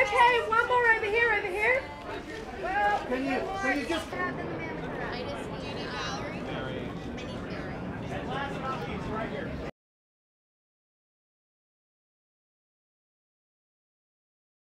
Okay, one more over here, over here. Well, Can you just... I just need